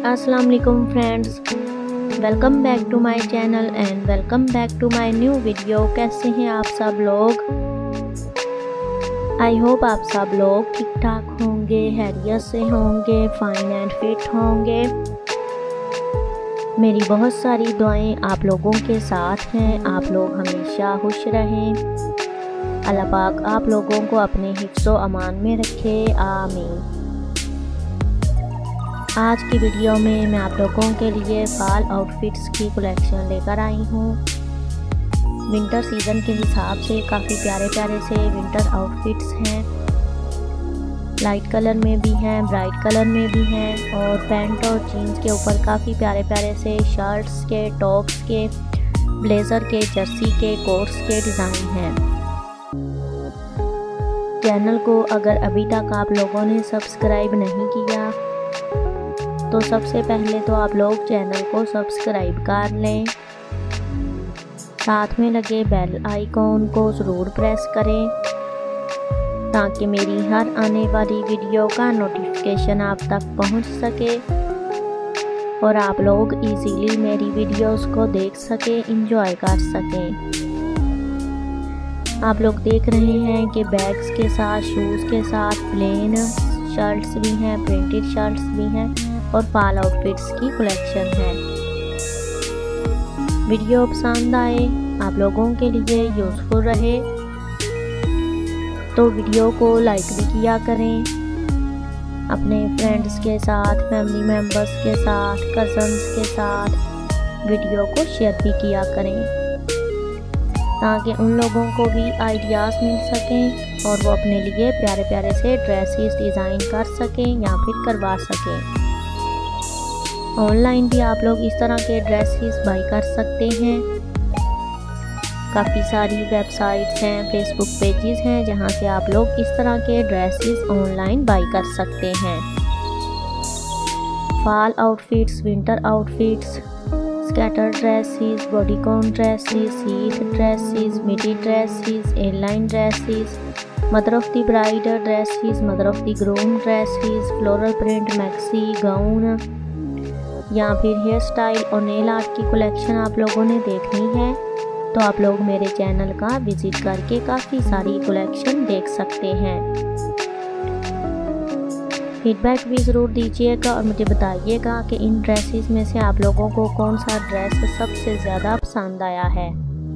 अस्सलाम वालेकुम friends, welcome back to my channel and welcome back to my new video. कैसे हैं आप सब लोग? आई होप आप सब लोग ठीक ठाक होंगे, हैरियत से होंगे, फाइन एंड फिट होंगे। मेरी बहुत सारी दुआएं आप लोगों के साथ हैं। आप लोग हमेशा खुश रहें। अल्लाह पाक आप लोगों को अपने हिफ्ज़ो अमान में रखे, आमीन। आज की वीडियो में मैं आप लोगों के लिए फॉल आउटफिट्स की कलेक्शन लेकर आई हूँ। विंटर सीज़न के हिसाब से काफ़ी प्यारे प्यारे से विंटर आउटफिट्स हैं। लाइट कलर में भी हैं, ब्राइट कलर में भी हैं और पैंट और जीन्स के ऊपर काफ़ी प्यारे प्यारे से शर्ट्स के, टॉप्स के, ब्लेज़र के, जर्सी के, कोट्स के डिज़ाइन हैं। चैनल को अगर अभी तक आप लोगों ने सब्सक्राइब नहीं किया तो सबसे पहले तो आप लोग चैनल को सब्सक्राइब कर लें। साथ में लगे बेल आइकॉन को ज़रूर प्रेस करें ताकि मेरी हर आने वाली वीडियो का नोटिफिकेशन आप तक पहुंच सके और आप लोग इजीली मेरी वीडियोस को देख सकें, एंजॉय कर सकें। आप लोग देख रहे हैं कि बैग्स के साथ, शूज़ के साथ प्लेन शर्ट्स भी हैं, प्रिंटेड शर्ट्स भी हैं और फॉल आउटफिट्स की कलेक्शन है। वीडियो पसंद आए, आप लोगों के लिए यूज़फुल रहे तो वीडियो को लाइक भी किया करें। अपने फ्रेंड्स के साथ, फैमिली मेम्बर्स के साथ, कज़न्स के साथ वीडियो को शेयर भी किया करें ताकि उन लोगों को भी आइडियाज़ मिल सकें और वो अपने लिए प्यारे प्यारे से ड्रेसेस डिज़ाइन कर सकें या फिर करवा सकें। ऑनलाइन भी आप लोग इस तरह के ड्रेसेस बाई कर सकते हैं। काफ़ी सारी वेबसाइट्स हैं, फेसबुक पेजेस हैं जहां से आप लोग इस तरह के ड्रेसेस ऑनलाइन बाई कर सकते हैं। Fall outfits, winter outfits, skater dresses, bodycon dresses, sheath dresses, midi dresses, airline dresses, mother of the bride dresses, mother of the groom dresses, floral print maxi gown या फिर hair style और nail art की collection आप लोगों ने देखनी है तो आप लोग मेरे चैनल का विजिट करके काफ़ी सारी कलेक्शन देख सकते हैं। फीडबैक भी ज़रूर दीजिएगा और मुझे बताइएगा कि इन ड्रेसेस में से आप लोगों को कौन सा ड्रेस सबसे ज़्यादा पसंद आया है।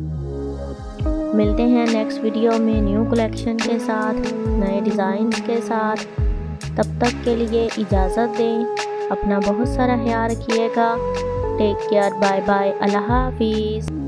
मिलते हैं नेक्स्ट वीडियो में न्यू कलेक्शन के साथ, नए डिज़ाइंस के साथ। तब तक के लिए इजाज़त दें। अपना बहुत सारा ख्याल रखिएगा। टेक केयर, बाय बाय, अल्लाह हाफिज़।